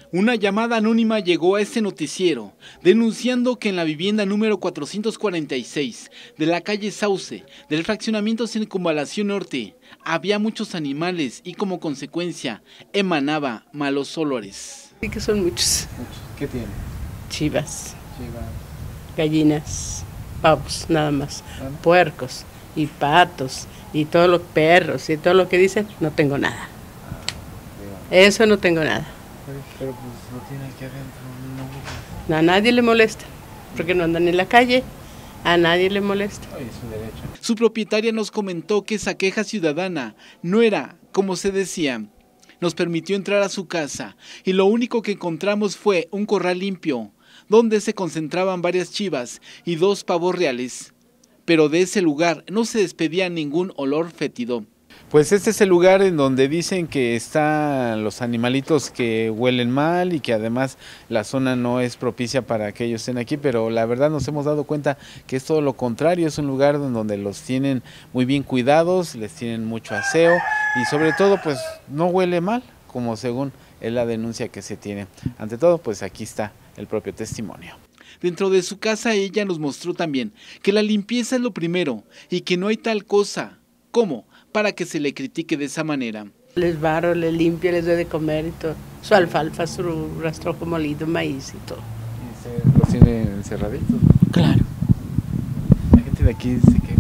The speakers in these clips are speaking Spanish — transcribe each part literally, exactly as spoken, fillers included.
Una llamada anónima llegó a este noticiero, denunciando que en la vivienda número cuatrocientos cuarenta y seis de la calle Sauce, del fraccionamiento Circunvalación Norte, había muchos animales y como consecuencia emanaba malos olores. Sí que son muchos. ¿Qué tiene? Chivas, Chivas. gallinas, pavos, nada más, ¿Ah? Puercos y patos y todos los perros y todo lo que dicen, no tengo nada. Ah, Eso no tengo nada. Pero pues lo tiene aquí adentro, no. A nadie le molesta, porque no andan en la calle, a nadie le molesta. Ay, es su derecho. Su propietaria nos comentó que esa queja ciudadana no era como se decía. Nos permitió entrar a su casa y lo único que encontramos fue un corral limpio, donde se concentraban varias chivas y dos pavos reales. Pero de ese lugar no se despedía ningún olor fétido. Pues este es el lugar en donde dicen que están los animalitos que huelen mal y que además la zona no es propicia para que ellos estén aquí, pero la verdad nos hemos dado cuenta que es todo lo contrario, es un lugar donde los tienen muy bien cuidados, les tienen mucho aseo y sobre todo pues no huele mal, como según es la denuncia que se tiene. Ante todo pues aquí está el propio testimonio. Dentro de su casa ella nos mostró también que la limpieza es lo primero y que no hay tal cosa como para que se le critique de esa manera. Les barro, les limpio, les doy de comer y todo. Su alfalfa, su rastrojo molido, maíz y todo. ¿Y se los tiene encerraditos? Claro. La gente de aquí se queja.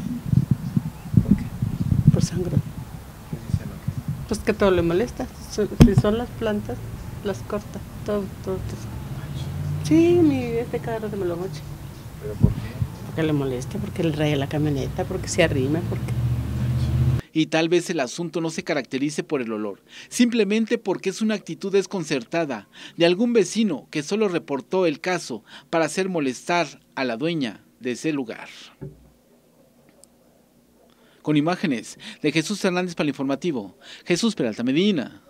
¿Por qué? Por sangre. ¿Qué dice lo que? Pues que todo le molesta. Si son las plantas, las corta. Todo, todo, todo. Sí, mi este carro se me lo mocha. ¿Pero por qué? Porque le molesta, porque le raya la camioneta, porque se arrima, porque... Y tal vez el asunto no se caracterice por el olor, simplemente porque es una actitud desconcertada de algún vecino que solo reportó el caso para hacer molestar a la dueña de ese lugar. Con imágenes de Jesús Hernández para el informativo, Jesús Peralta Medina.